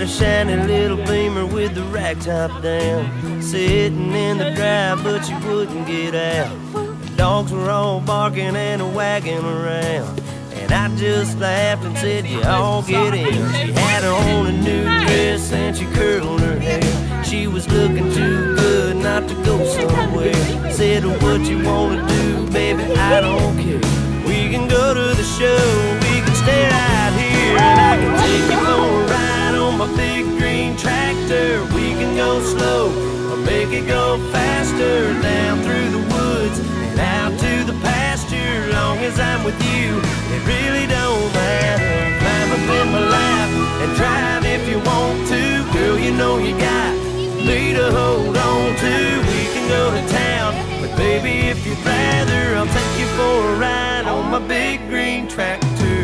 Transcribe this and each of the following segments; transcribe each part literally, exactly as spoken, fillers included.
a shiny little Beamer with the rack top down, sitting in the drive, but you wouldn't get out. The dogs were all barking and wagging around, and I just laughed and said, you all get in. She had on a new dress and she curled her hair. She was looking too good not to go somewhere. Said, what you wanna do, baby, I don't care. We can go to the show, we can stay out here, and I can take you for a ride on my big green tractor. We can go slow or make it go faster, down through the woods and out to the pasture. Long as I'm with you, it really don't matter. Climb up in my lap and drive if you want to. Girl, you know you got me to hold on to. We can go to town, but baby, if you'd rather, I'll take you for a ride on my big green tractor.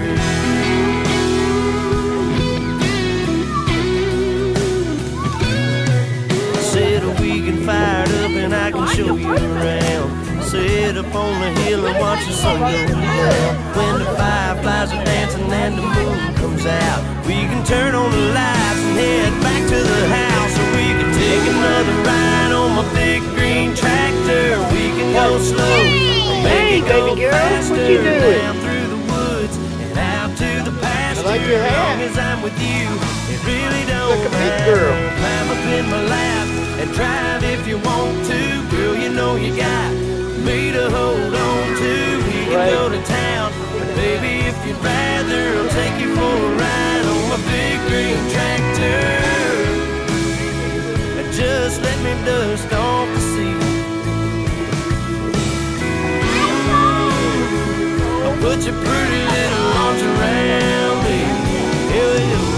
Said a weekend fired up and I can show you around. Sit up on the hill and watch the sun go down. When the fireflies are dancing and the moon comes out, we can turn on the lights and head back to the house. Or we can take another ride on my big green tractor. We can go slow, hey, baby girl, what you doing? Down through the woods and out to the pasture. I like your hat. As long as I'm with you, it really don't like a big matter. girl. Climb up in my lap and drive if you want to. Girl, you know you got me to hold on to. We can right. go to town, but baby, if you'd rather, I'll take you for a ride on my big green tractor. Just let me dust off the seat. I'll put your pretty little arms around me. Here we go.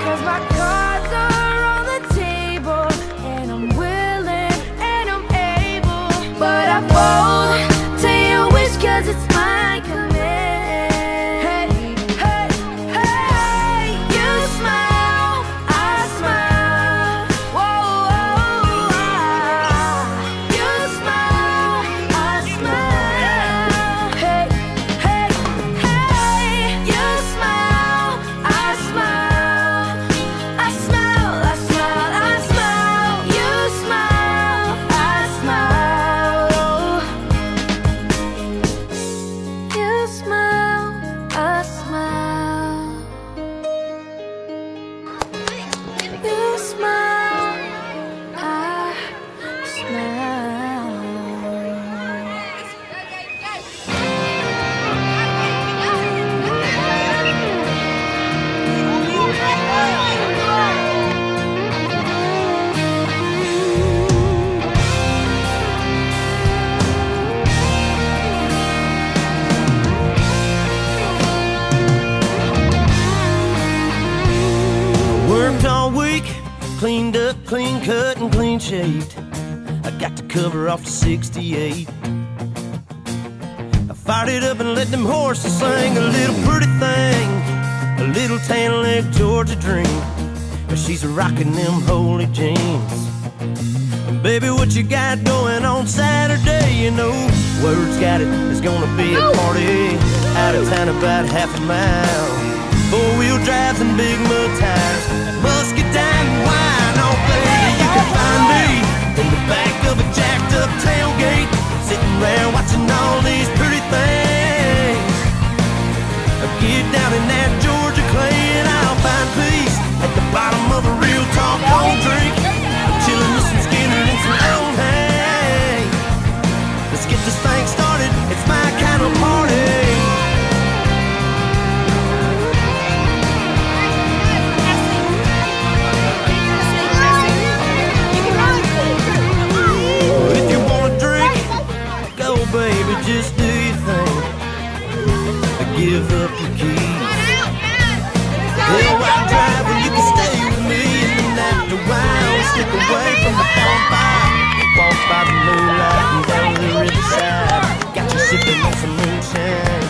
'cause my cards are on the table, and I'm willing and I'm able, but I fold to your wish 'cause it's my command. Hey, hey, hey, you smile, I smile. Whoa, whoa, ah. You smile, I smile. Hey, hey, hey, you smile, I smile. I smile, I smile, I smile. You smile, I smile. You smile, I smile. You smile, I smile. Worked all week, cleaned up, clean cut, and clean shaved. I got to cover off the sixty-eight. I fired it up and let them horses sing. A little pretty thing, a little tan leg Georgia dream. But she's rocking them holy jeans. And baby, what you got going on Saturday? You know, word's got it, there's gonna be a party out of town about half a mile. Four-wheel drives and big mud tires, muscadine and wine. Oh baby, you can find me in the back of a jacked up tailgate, sitting around watching all these pretty things. Get down in that Georgia clay and I'll find peace at the bottom of a real tall cold drink. I'm chilling with some Skinner and some old hay. Let's get this thing started, it's my kind of party. If you wanna drink, go baby, just do your thing. Give up your keys. Hell, I'll drive and you can stay with me. And after a while, we slip away from the bonfire. Walk by the moonlight and down to the riverside. Got you sipping on some moonshine.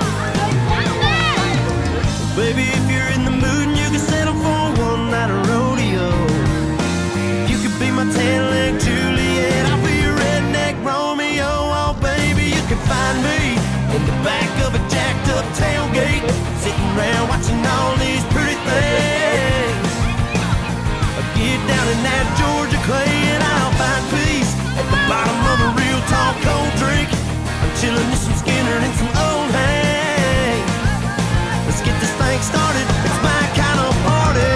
Baby, if you're in the mood and you can settle for one night of rodeo, you could be my tan-leg Juliet, I'll be your redneck Romeo. Oh baby, you can find me in the back of a jacked up tailgate, sitting around watching all these pretty things. I get down in that Georgia clay and I'll find peace at the bottom of a real tall cold drink. I'm chilling with some Skinner and some old hay. Let's get this thing started, it's my kind of party.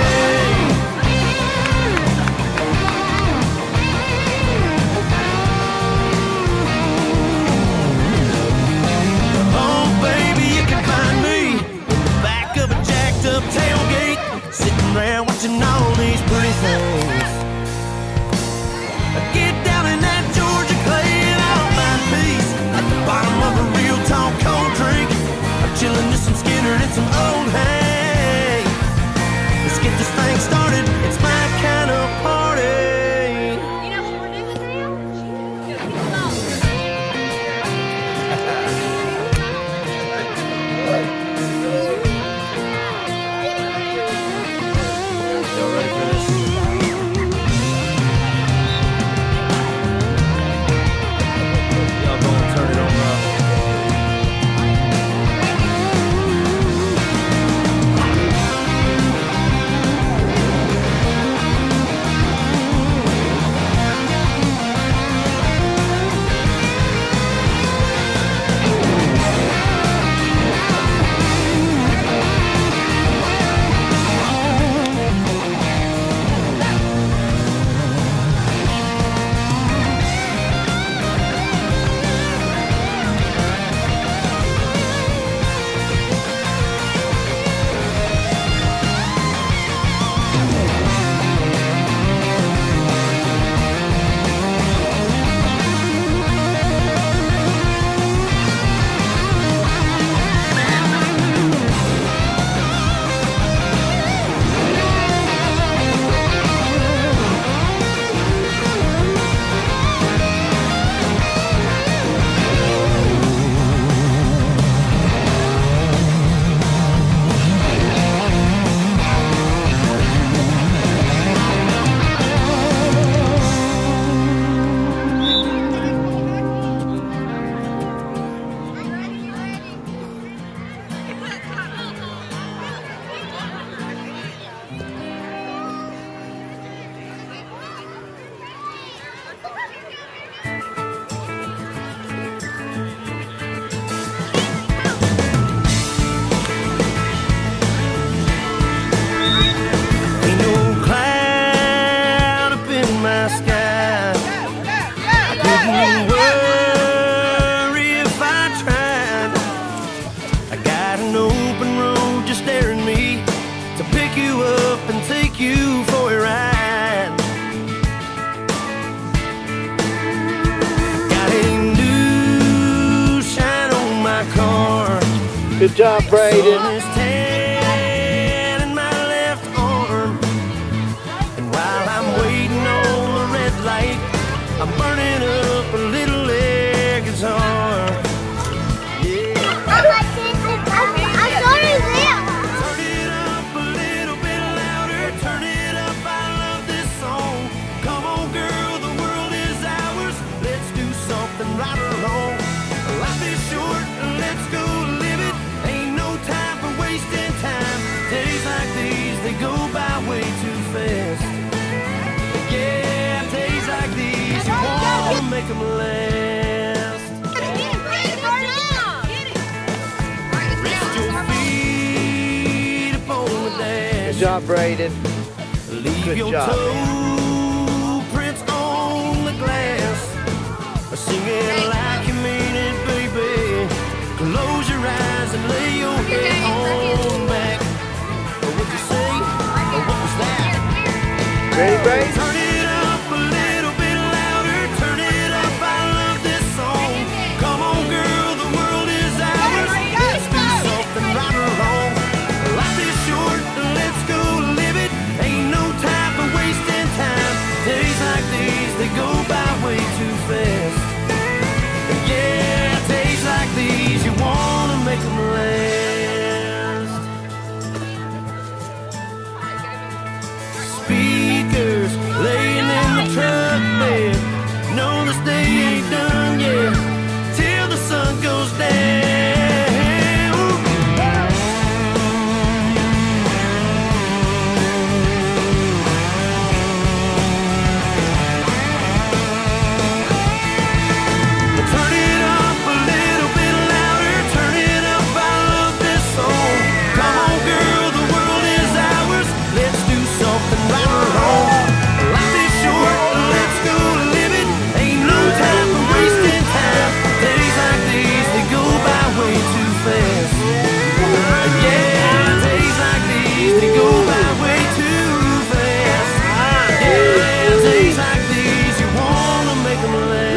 Oh baby, you can find me in the back of a jacked up tailgate, sitting around watching all these pretty things. I get down in that Georgia clay and I'll find peace at the bottom of a real tall cold drink. I'm chilling with some Skinner and some old hay. Let's get this thing started, it's my kind of party. Y'all ready for this? take you for a ride. Got a new shine on my car. Good job, Braden. Sun is tan in my left arm, and while I'm waiting on the red light, I'm burning up a little air guitar. Yeah. I'm sorry, Liam. Turn it up a little bit louder. Turn it up. I love this song. Come on, girl, the world is ours. Let's do something right or wrong. Life is short, let's go live it. Ain't no time for wasting time. Days like these, they go by way too fast. Yeah, days like these, you wanna make them last. Rest your feet upon the dash. Good job, Braden. Leave Good your job, toe prints on the glass. Sing it like you mean it, baby. Close your eyes and lay your head on back. What'd you say? Or what was that? Ready, Braden? Turn it up a little bit louder. Turn it up. I love this song. Come on, girl, the world is ours. Let's do something right or wrong. Life is short, let's go live it. Ain't no time for wasting time. Days like these, they go by way too fast. Yeah, days like these, you wanna make them last. Speakers laying in the truck bed. No, this day ain't done yet till the sun goes down. Turn it up a little bit louder. Turn it up. I love this song. Come on, girl, the world is ours. Let's do something right or wrong. Life is short, let's go live it. Ain't no time for wasting time. Days like these, they go by way too fast. Yeah, days like these, they go by way too fast. Yeah, days like these, you wanna make them last.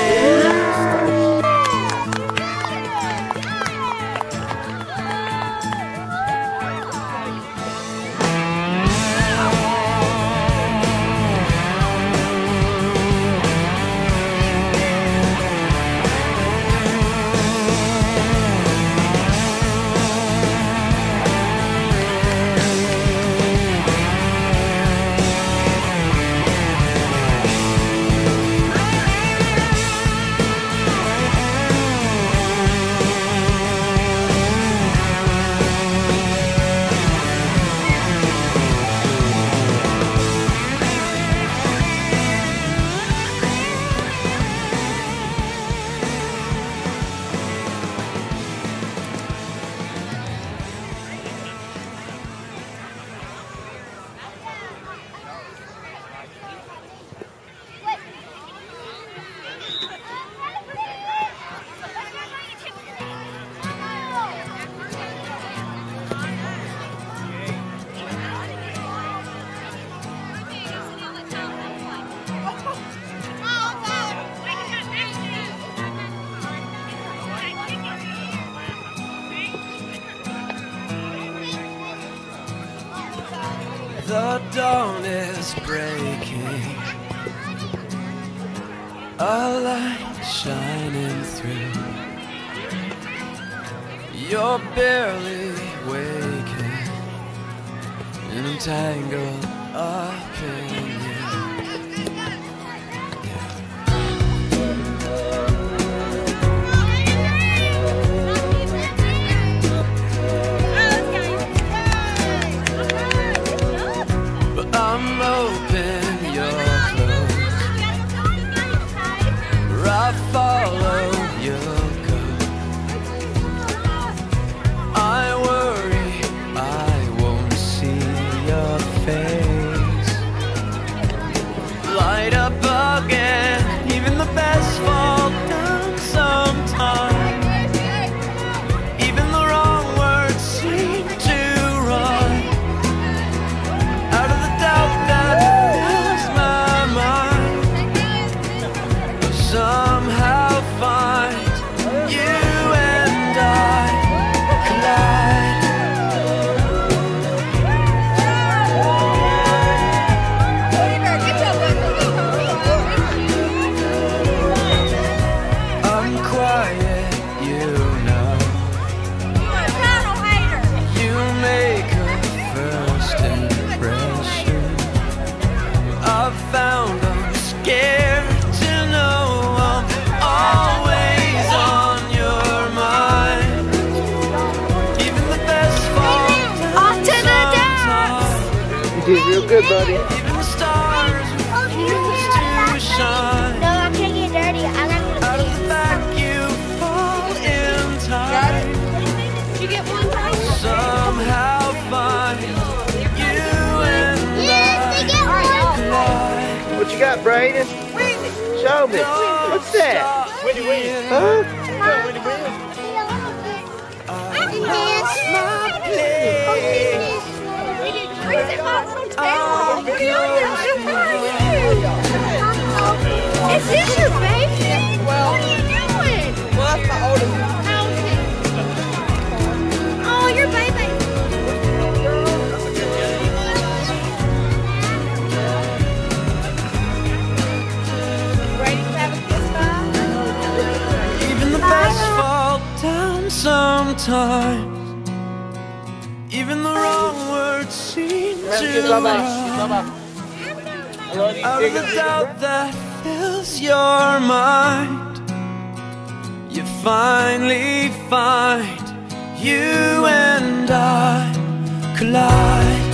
The dawn is breaking, a light shining through. You're barely waking, and I'm tangled up in you. I'm open, you're closed. I follow your code. I worry I won't see your face. did real good, buddy. Even the stars refuse to shine. No, I can't get dirty. I gotta go to Out of the back you fall in time. Did you get one right? Somehow find you and Yes, they get one. I. What you got, Braden? Show me. What's that? Winnie Williams. Huh? Is this your baby? Well, what are you doing? Well, that's my oldest. Oh, your baby. Ready to have a kiss by? Even the best fall down sometimes. Even the wrong words seem to rise. Out of the doubt that fills your mind, you finally find you and I collide.